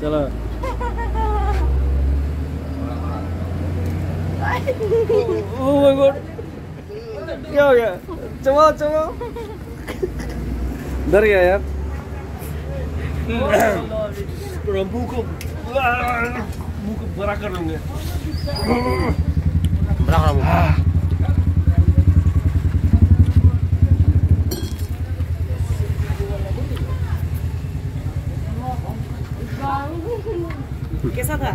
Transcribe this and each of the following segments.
चलो oh my God, क्या हो गया? चलो चलो, डर गया यार। मुंह को बड़ा कर लूंगे। कैसा था?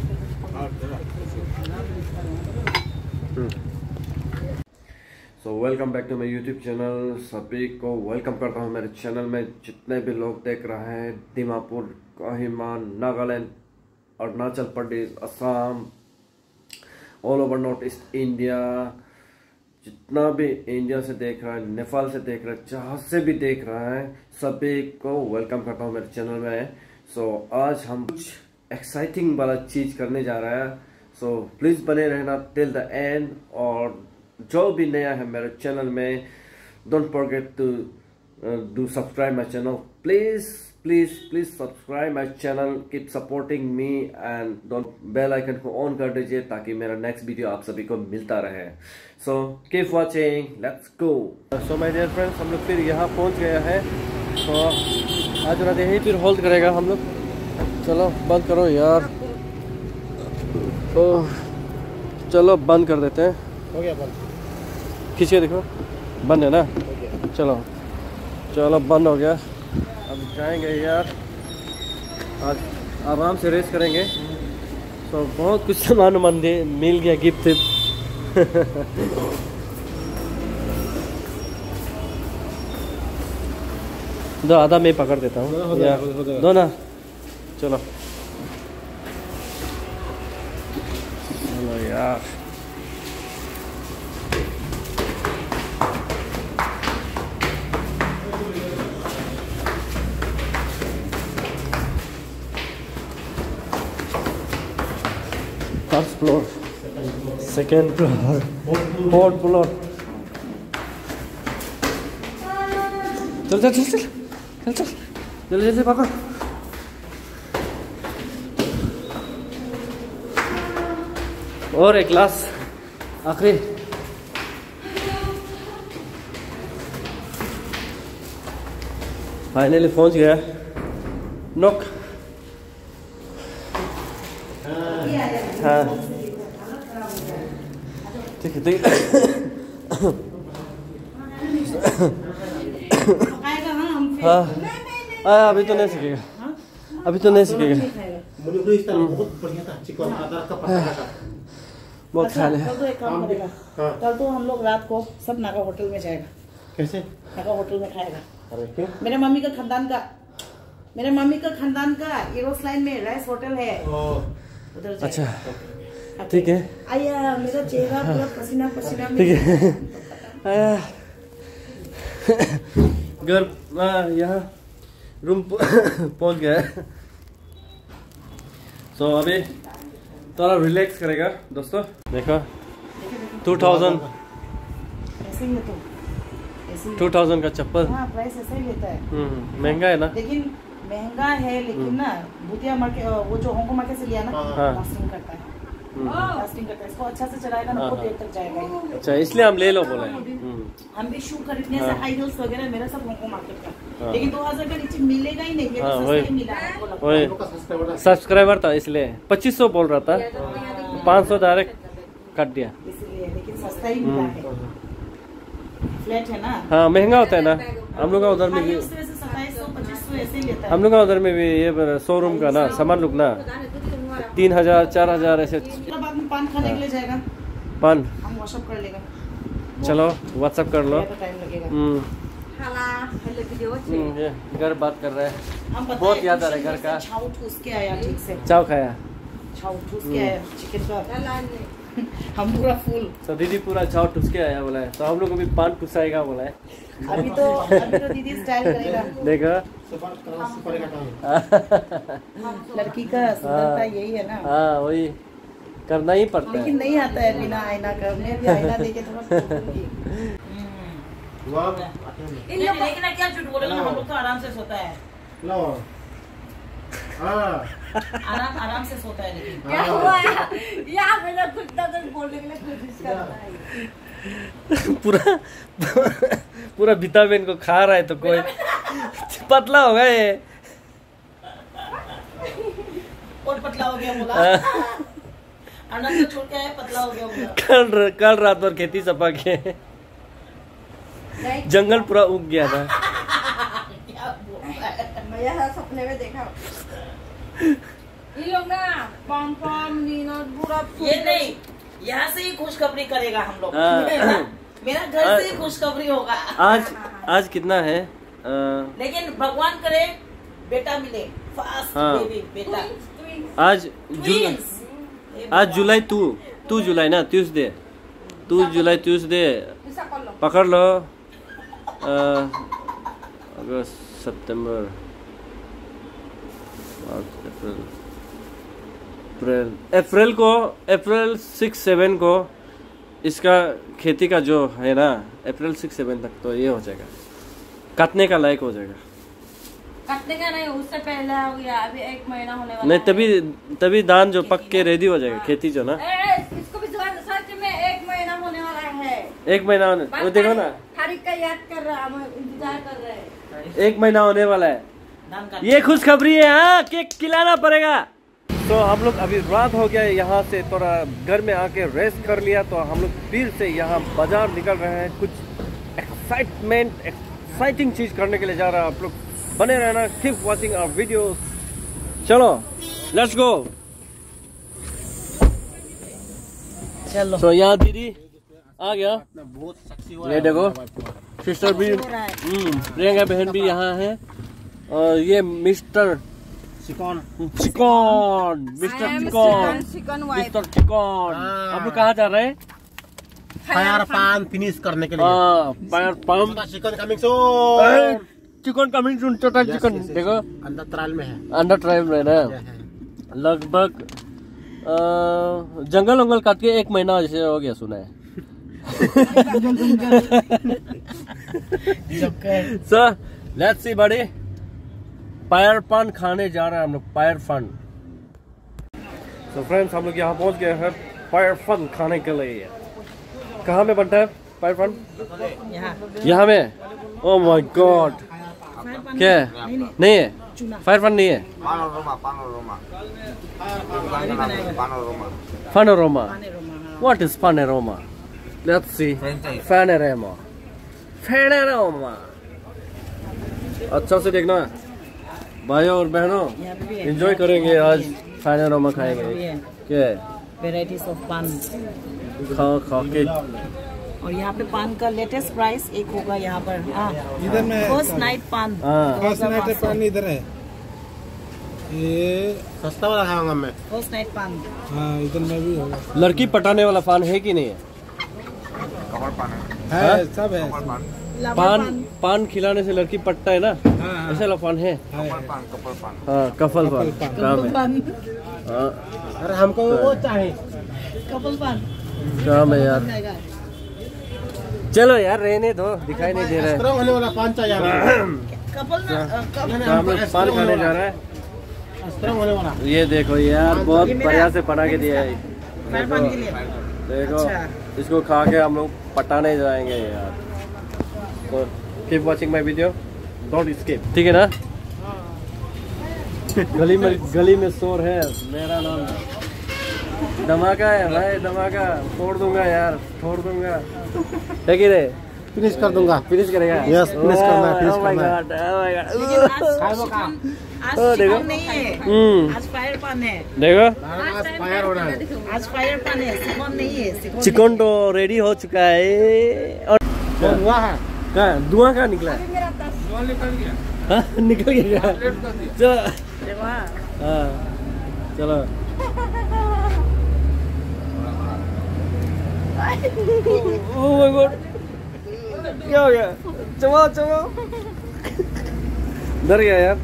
So welcome back to my YouTube channel. सभी को वेलकम करता हूँ मेरे चैनल में। जितने भी लोग देख रहे हैं Dimapur, Kohima, Nagaland, Arunachal Pradesh, Assam, all over north east India, जितना भी इंडिया से देख रहा है, नेपाल से देख रहा है, जहाँ से भी देख रहा है, सभी को वेलकम करता हूँ मेरे चैनल में। सो आज हम कुछ एक्साइटिंग वाला चीज़ करने जा रहा है। सो प्लीज़ बने रहना टिल द एंड। और जो भी नया है मेरे चैनल में, don't forget to do subscribe my channel. Please please please subscribe my channel, keep supporting me and don't bell icon को ऑन कर दीजिए ताकि मेरा नेक्स्ट वीडियो आप सभी को मिलता रहे। So keep watching, let's go. So my dear friends, हम लोग फिर यहाँ पहुँच गया है। तो आज रात यहीं फिर होल्ड करेगा हम लोग। चलो बंद करो यार। ओह चलो बंद कर देते हैं। हो गया बंद, खींच के देखो, बंद है ना। चलो चलो बंद हो गया। अब जाएंगे यार, आज आराम से रेस्ट करेंगे। तो बहुत कुछ सामान मिल गया, गिफ्ट दो, आधा मैं पकड़ देता हूँ यार, दो ना। चलो चलो यार। First floor, second floor, fourth floor. चल चल चल चल चल चल जल्दी जल्दी पकड़। और एक क्लास आखिरी। फाइनली पहुंच गया। नॉक। हाँ ठीक है ठीक है। हाँ अभी तो नहीं सीखेगा, अभी तो नहीं सीखेगा। बहुत अच्छा, ख्याल है। कल तो एक काम करेगा, कल तो हम लोग रात को सब नागा होटल में जाएगा। कैसे? नागा होटल में खाएगा। अरे क्यों? मेरे मम्मी का खानदान का एरोस लाइन में राइस होटल है, उधर जाएगा। अच्छा ठीक है। आया मेरा चेहरा पूरा पसीना पसीना में। ठीक है आया घर यहाँ रूम पहुंच गया है। सो अभी थोड़ा रिलैक्स करेगा दोस्तों। देखो 2000 ऐसे ही है तो, ऐसे ही 2000 का चप्पल। हाँ प्राइस ऐसा ही लेता है। महंगा है ना, लेकिन महंगा है, लेकिन ना भूतिया मार्केट, वो जो हांगकांग मार्केट से लिया ना, हाँ। लास्टिंग करता है, लास्टिंग करता है। इसको अच्छा से चलाएगा ना, बहुत देर तक जाएगा ये। अच्छा इसलिए हम ले लो बोला है। हम भी शू खरीदने से हाई हील्स वगैरह मेरा सब हांगकांग मार्केट का, लेकिन 2000 का नीचे मिलेगा ही नहीं। ये तो सस्ता ही मिला है, आपको लगता है। वही सब्सक्राइबर था इसलिए 2500 बोल रहा था, 500 डायरेक्ट काट दिया इसलिए, लेकिन सस्ता ही मिला है। फ्लैट है ना। हाँ महंगा होता है ना। हम लोग का उधर में भी, 2700-2500 ऐसे ही लेता है। हम लोग का उधर में भी ये शोरूम का ना सामान लोग ना 3000 4000 ऐसे। बाद में पान खाने के लिए जाएगा, पान हम वॉशअप कर लेगा। चलो व्हाट्सएप कर लो। टाइम लगेगा। ये घर बात कर रहे हैं, हम पता बहुत है, याद आ रहा है घर का। छाव ठूस के आया ठीक से, चाव खाया, छाव ठूस के आया चिकन का। हम पूरा फुल। तो दीदी पूरा चाव ठुस के आया बोला है, तो हम लोग को भी पान ठुसाएगा बोला है। अभी तो दीदी स्टाइल करेगा। देखो लड़की का सुंदरता यही है ना। हाँ वही करना ही पड़ता है। लेकिन नहीं आता है बिना आईना का। मैं भी आईना देके थोड़ा इन लोग लेकिन क्या झूठ बोलेगा, हम लोग तो आराम से सोता है। लो आराम आराम से सोता है। लेकिन क्या हुआ यहाँ पे कुछ ना कुछ बोलने के लिए कोशिश करता है। पूरा पूरा विटामिन को खा रहा है तो कोई पतला होगा ये। और पतला हो गया बोला। अनंत छोड़ के आया, पतला हो गया बोला। कल रात भर खेती सपा के जंगल पूरा उग गया था। मैं यहाँ सपने में देखा ये लोग ना पॉम पॉम नीना पूरा ये नहीं, यहाँ से ही खुशखबरी करेगा हम लोग। मेरा घर से ही खुशखबरी होगा। आज कितना है? लेकिन भगवान करे बेटा मिले, फास्ट बेबी बेटा। आज जुलाई तू जुलाई ना ट्यूसडे, तू जुलाई ट्यूसडे पकड़ लो। अगस्त सितंबर अप्रैल को अप्रैल 6-7 को इसका खेती का जो है ना, अप्रैल 6-7 तक तो ये हो जाएगा, काटने का लायक हो जाएगा। काटने का नहीं, उससे पहले हो गया। अभी 1 महीना होने वाला नहीं, तभी धान जो पक के रेडी हो जाएगा। खेती जो ना इसको भी सच में 1 महीना होने वाला है। 1 महीना होने, वो देखो ना तारीख का याद कर रहा, हम इंतजार कर रहे हैं। 1 महीना होने वाला है। ये खुशखबरी है। हाँ, केक खिलाना पड़ेगा। तो हम लोग अभी रात हो गया, यहाँ से थोड़ा घर में आके रेस्ट कर लिया, तो हम लोग फिर से यहाँ बाजार निकल रहे हैं। कुछ एक्साइटिंग चीज करने के लिए जा रहा है। आप लोग बने रहना, कीप वॉचिंग आवर वीडियोस। चलो लेट्स गो। चलो तो यहाँ दीदी आ गया, ये देखो सिस्टर भी, प्रियंका बहन भी यहाँ है, और ये मिस्टर चिकन। हम लोग कहाँ जा रहे हैं? फायर पान फिनिश करने के लिए। Fire paan chicken coming soon. Chicken coming soon. Total chicken देखो अंडर ट्रायल में है। अंडर ट्रायल में ना लगभग जंगल वंगल काट के 1 महीना जैसे हो गया सुना है। सो लेट्स सी बड़ी, फायर पान खाने जा रहे हैं हम लोग, फायर फन। तो फ्रेंड्स हम लोग यहाँ पहुँच गए हैं फायर फन खाने के लिए। कहाँ में बनता है फायर फन? यहाँ में। ओह माय गॉड, क्या है? नहीं है फायर फन, नहीं है Panorama. What is panorama? Let's see. Panorama. अच्छा से देखना भाइयों और बहनों, एंजॉय करेंगे आज, पानोरामा खाएंगे। क्या है? वेराइटीज ऑफ पान खा के। और यहाँ पे पान का लेटेस्ट प्राइस एक होगा यहाँ पर। इधर में first night paan. First night paan इधर है, ये सस्ता वाला खाऊंगा मैं। फर्स्ट नाइट पान। हाँ, इधर में भी होगा। लड़की पटाने वाला पान है कि नहीं है? है, सब है। पान खिलाने से लड़की पटता है ना, ऐसा वाला पान है। हाँ, कपल पान। अरे हमको वो चाहिए, कपल पान काम है यार। चलो यार रहने दो, दिखाई नहीं दे रहा है। स्ट्रॉन्ग होने वाला पान चाहिए कपल हम लोग पान खाने जा रहे हैं। स्ट्रॉन्ग होने वाला। ये देखो यार, बहुत बढ़िया से पटा के दिया है। पान के लिए देखो अच्छा। इसको खा के हम लोग पटाने जाएंगे यार। तो keep watching my video, don't skip, ठीक है ना? गली में शोर है, मेरा नाम धमाका है भाई, धमाका फोड़ दूंगा यार, फोड़ दूंगा। है कि नहीं? फिनिश कर दूंगा। फिनिश करेगा? यस, फिनिश करना है, फिनिश करना है। आज चिकन नहीं है, आज फायर पान है। देखो आज फायर हो रहा है। आज फायर पान है, चिकन नहीं है। चिकन तो रेडी हो चुका है। और हुआ है कहाँ धुआं कहाँ निकला है? हाँ, निकल गया। चलो हाँ चलो। ओह माय गॉड, क्या हो गया? चलो चलो, डर गया यार।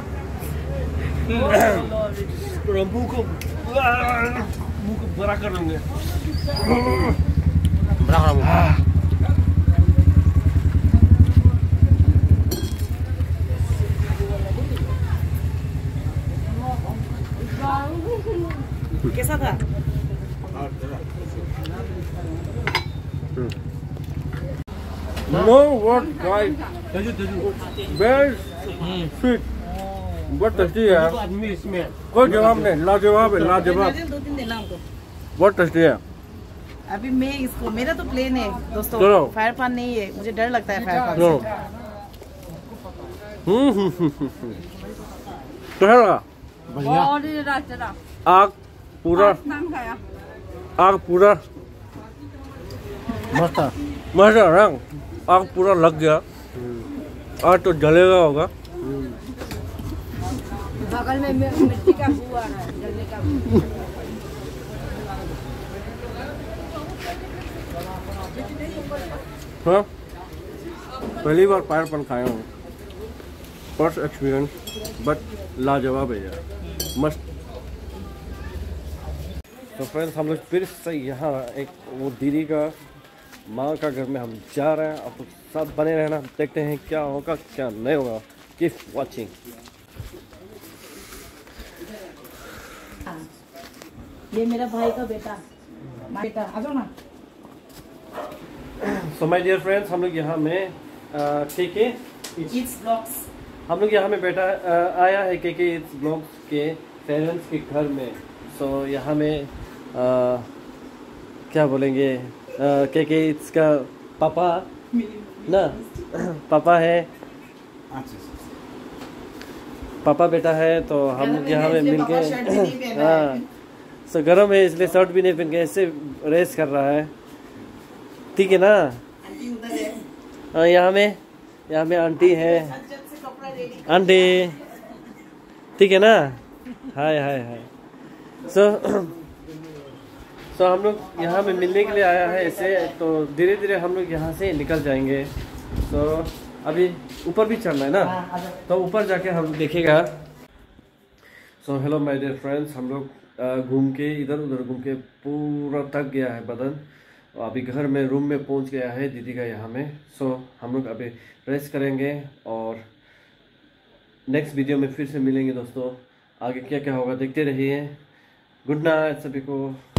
मुंह को बड़ा कर लूंगे। कैसा था? No what guys, very sweet, बहुत टेस्टी है यार, कोई जवाब नहीं, लाजवाब है, लाजवाब, 2-3 देना हमको। बहुत टेस्टी है। अभी मैं इसको, मेरा तो प्लेन है दोस्तों, चलो। फायर पान नहीं है, मुझे डर लगता है फायर पान चलो। से। कैसा लगा? बढ़िया। बहुत ही रास्ता आग पूरा, नाम खाया। आग पूरा मस्त है। मजा रंग, आग पूरा लग गया, आज तो जलेगा होगा। बगल में मिट्टी का कुआं है, जलने का। हाँ, पहली बार फायर पान खाया हूँ, फर्स्ट एक्सपीरियंस, बट लाजवाब है यार, मस्त। तो फ्रेंड्स हम लोग फिर से यहाँ एक वो दीदी का माँ का घर में हम जा रहे हैं। आप लोग साथ बने रहना, देखते हैं क्या होगा क्या नहीं होगा। Keep watching. ये मेरा भाई का बेटा, आ जाओ ना। सो माय डियर फ्रेंड्स, हम लोग यहाँ में ठीक है, इट्स ब्लॉग्स, हम लोग यहाँ में बैठा आया है के इट्स ब्लॉग्स के पेरेंट्स के घर में। सो यहाँ में क्या बोलेंगे, के इट्स का पापा ना, पापा है, पापा बेटा है, तो हम लोग यहाँ में मिल के, हाँ सो गर्म है इसलिए शर्ट भी नहीं पहन के ऐसे रेस कर रहा है, ठीक है ना। यहाँ में आंटी है, आंटी ठीक है ना, हाय हाय हाय। सो हम लोग यहाँ में मिलने के लिए आया है ऐसे, तो धीरे धीरे हम लोग यहाँ से निकल जाएंगे। तो अभी ऊपर भी चढ़ना है ना, तो ऊपर जाके हम देखेगा। So hello my dear friends, हम लोग घूम के इधर उधर घूम के पूरा थक गया है बदन, अभी घर में रूम में पहुंच गया है दीदी का यहाँ में। सो हम लोग अभी रेस्ट करेंगे और नेक्स्ट वीडियो में फिर से मिलेंगे दोस्तों। आगे क्या क्या होगा देखते रहिए। गुड नाइट सभी को।